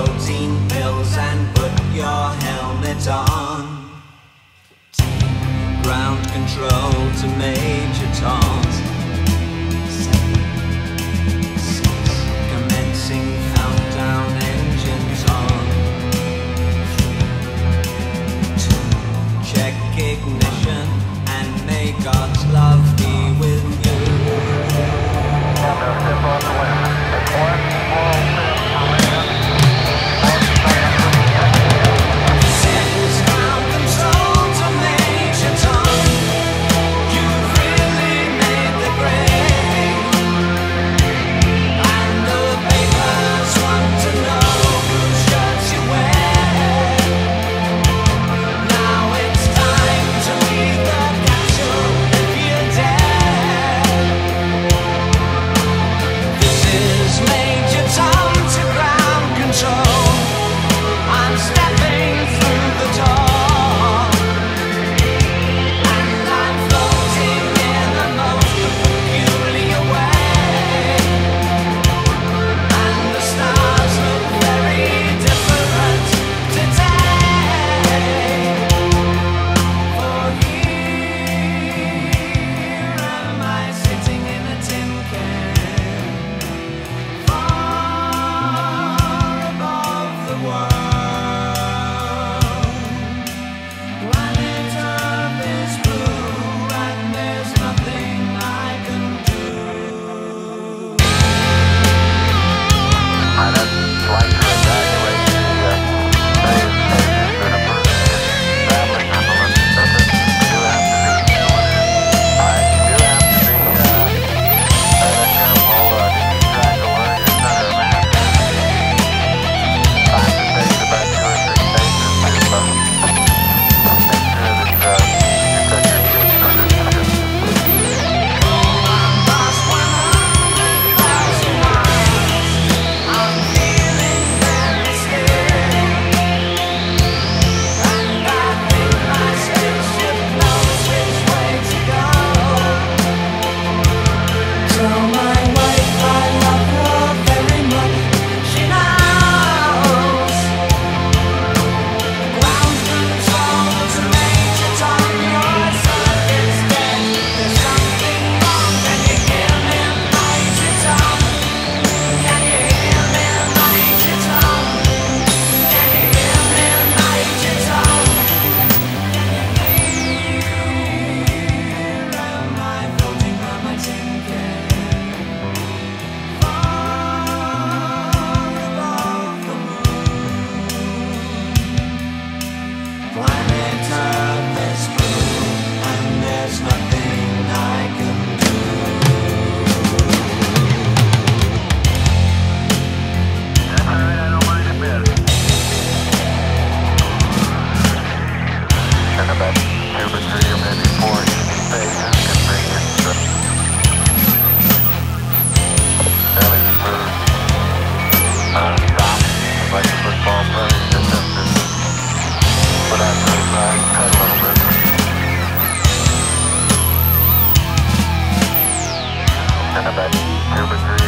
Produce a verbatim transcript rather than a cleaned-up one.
protein pills and put your helmet on. Take ground control to Major Tom. Seven, six, commencing countdown, engines on. Three, two, check ignition, and may God's love be with you. Step on the way. It's one small step for man. This is ground control to Major Tom. You've really made the grade, and the papers want to know whose shirts you wear. Now it's time to meet the capsule if you dare. This is Major Tom to ground control. I'm stepping through the door, and I'm floating in the most peculiar way. And the stars look very different today. For here am I sitting in a tin can, far above the world. Planet Earth is blue, and there's nothing I can do. I'd like to evaluate the uh, various stages that a person is traveling on the lunar surface. You do have to be, uh, you do have to be uh, rather careful uh, to keep track of where your center of mass is. Five to six, about two or three stages to uh, make sure that uh, you've got your feet under the ship. I'm past one hundred thousand miles. I'm feeling very still, and I think my spaceship knows which way to go. Tell my wife I love her very much. She knows. Ground control to Major Tom. Your circuit's dead. There's something wrong. Can you hear me, Major Tom? Can you hear me, Major Tom? Can you hear me, Major Tom? Here am I floating on my tin can, far above the moon. Planet Earth is blue, and there's nothing I can do. That's all right, I don't mind a bit. And about two or three or maybe four phases can bring it to fairly smooth uh, stop, like a football play, just have to put out the side, cut a little bit. And about two or three